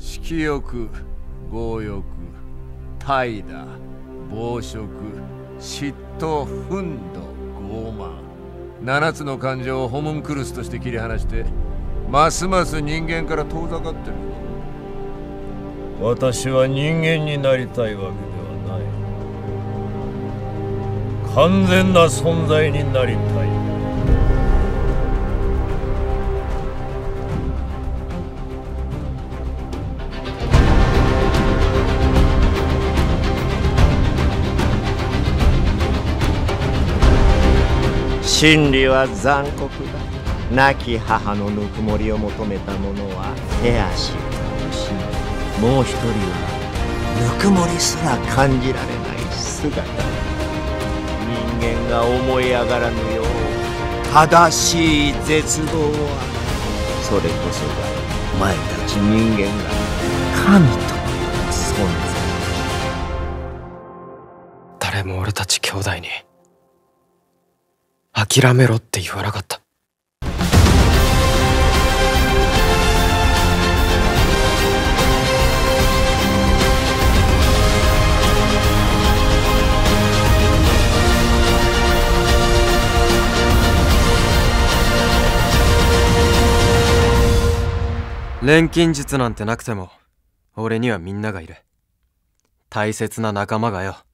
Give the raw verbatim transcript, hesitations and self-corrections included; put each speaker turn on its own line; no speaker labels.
色欲、強欲、怠惰、暴食、嫉妬、憤怒、傲慢、七つの感情をホムンクルスとして切り離して、ますます人間から遠ざかってる。私は人間になりたいわけではない。完全な存在になりたい。
真理は残酷だ。亡き母のぬくもりを求めた者は手足を失い、もう一人はぬくもりすら感じられない姿。人間が思い上がらぬよう正しい絶望は、それこそがお前たち人間が神という存在。
誰も俺たち兄弟に諦めろって言わなかった。錬金術なんてなくても俺にはみんながいる。大切な仲間がよ。